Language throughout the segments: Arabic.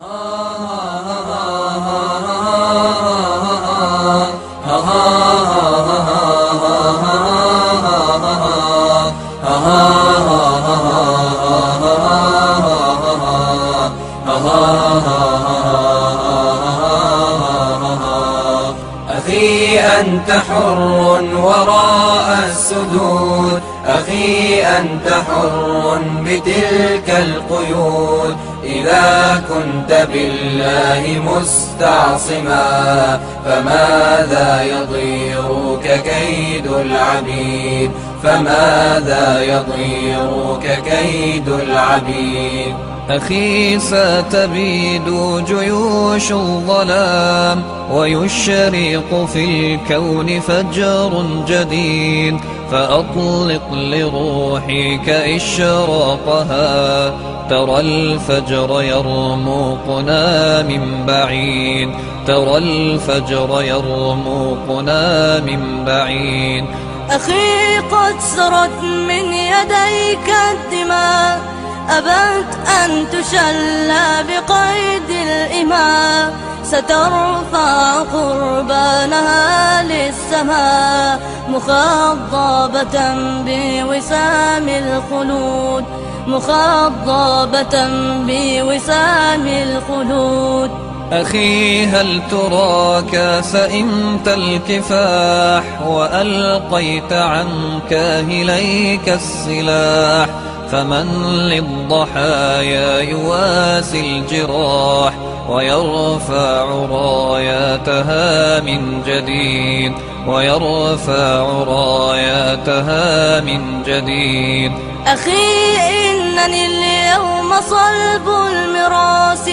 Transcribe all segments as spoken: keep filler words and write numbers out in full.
أخي أنت حر وراء السدود، أخي أنت حر بتلك القيود. إذا كنت بالله مستعصما فماذا يضيرك كيد العبيد، فماذا يضيرك كيد العبيد. أخي ستبيد جيوش الظلام ويشرق في الكون فجر جديد، فأطلق لروحك إشراقها. ترى الفجر يرمقنا من بعيد، ترى الفجر يرمقنا من بعيد. أخي قد سرت من يديك الدماء، أبت أن تشلى بقيد الإماء. سترفع قربانها للسماء مخضبة بوسام الخلود، مخضبة بوسام الخلود. أخي هل تراك سئمت الكفاح وألقيت عن كاهليك السلاح؟ فمن للضحايا يواسي الجراح ويرفع راياتها من جديد، ويرفع راياتها من جديد. أخي إنني اليوم صلب المراس،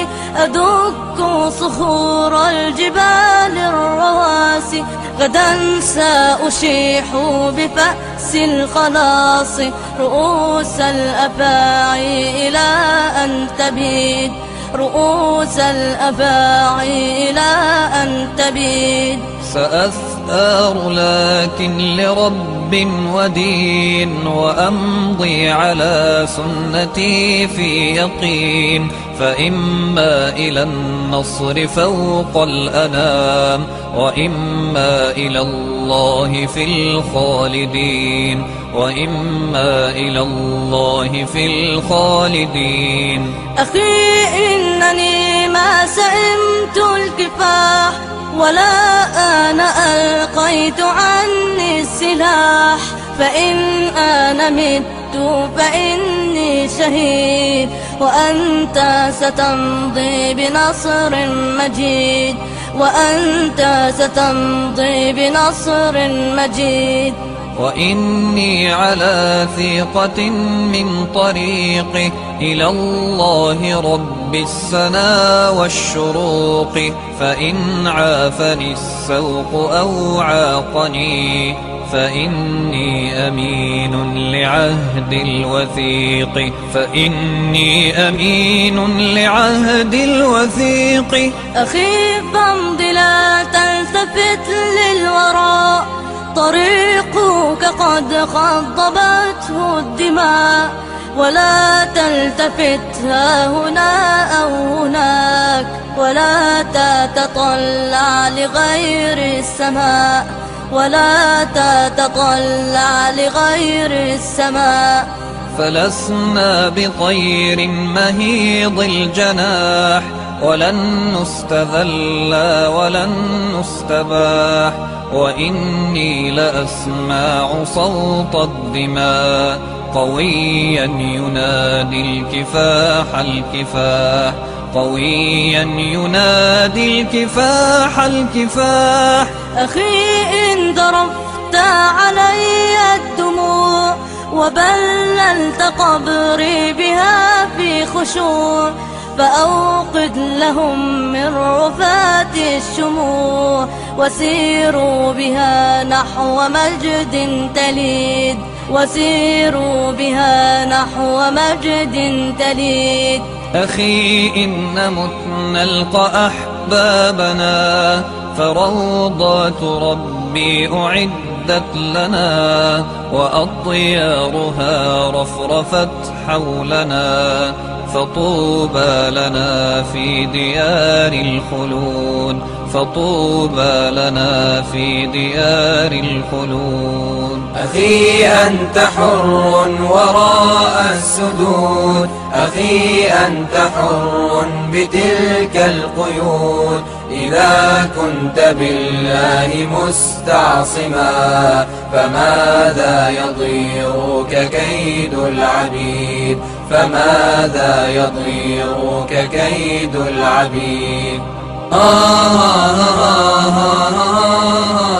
أدك صخور الجبال الرواسي. غدا سأشيح بفأس الخلاص رؤوس الأفاعي إلى أن تبيد، رؤوس الأفاعي إلى أن تبيد. سأثار لكن لرب ودين، وأمضي على سنتي في يقين. فإما إلى النصر فوق الأنام، وإما إلى الله في الخالدين، وإما إلى الله في الخالدين. أخي إنني ما سئمت الكفاح، ولا أنا ألقيت عني السلاح. فإن أنا مت فإني شهيد، وأنت ستمضي بنصر مجيد، وأنت ستمضي بنصر مجيد. وإني على ثقة من طريقي إلى الله رب السنا والشروق. فإن عافني السوق أو عاقني فإني أمين لعهد الوثيق، فإني أمين لعهد الوثيق. أخي فامض لا تلتفت للوراء، طريقك قد خضبته الدماء. ولا تلتفت ها هنا أو هناك، ولا تتطلع لغير السماء، ولا تتطلع لغير السماء. فلسنا بطير مهيض الجناح، ولن نستذل ولن نستباح. وإني لأسمع صوت الدماء قويا ينادي الكفاح الكفاح، قويا ينادي الكفاح الكفاح. أخي إن ضربت علي الدموع وبللت قبري بها في خشوع، فأوقد لهم من رفات الشموع، وسيروا بها نحو مجد تليد، وسيروا بها نحو مجد تليد. أخي إن مت نلقى أحبابنا، فروضات ربي أعدت لنا، وأطيارها رفرفت حولنا. فطوبى لنا في ديار الخلود فطوبى لنا في ديار الخلود. أخي أنت حر وراء السدود، أخي أنت حر بتلك القيود. إذا كنت بالله مستعصما فماذا يضيرك كيد العبيد فماذا يضيرك كيد العبيد. آه آه آه آه آه